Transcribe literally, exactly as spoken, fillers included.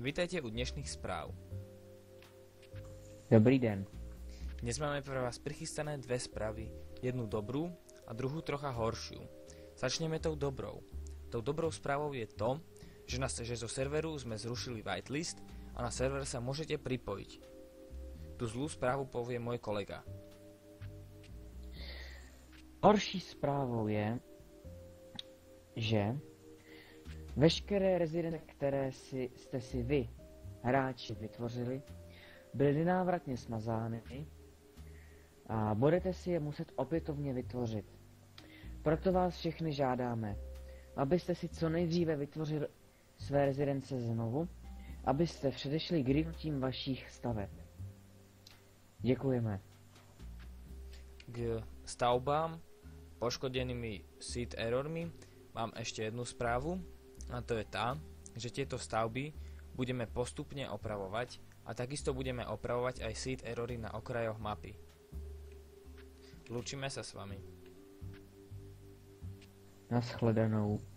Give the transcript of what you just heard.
Vítajte u dnešných správ. Dobrý den. Dnes máme pre vás prichystané dve správy, jednu dobrú a druhú trocha horšiu. Začneme tou dobrou. Tou dobrou správou je to, že, na, že zo serveru sme zrušili whitelist a na server sa môžete pripojiť. Tú zlú správu povie môj kolega. Horší zprávou je, že veškeré rezidence, které si, jste si vy, hráči, vytvořili, byly nenávratně smazány a budete si je muset opětovně vytvořit. Proto vás všechny žádáme, abyste si co nejdříve vytvořili své rezidence znovu, abyste předešli greenutím vašich staveb. Děkujeme. K stavbám poškodenými seed errormi mám ešte jednu správu, a to je tá, že tieto stavby budeme postupne opravovať a takisto budeme opravovať aj seed errory na okrajoch mapy. Lúčime sa s vami. Naschledanou.